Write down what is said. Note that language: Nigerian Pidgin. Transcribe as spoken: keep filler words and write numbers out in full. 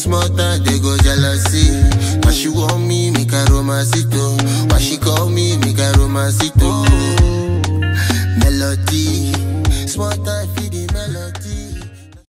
small time, they go jealousy. Why she want me, make a romancito. Why she call me, make a romancito. Melody, small time.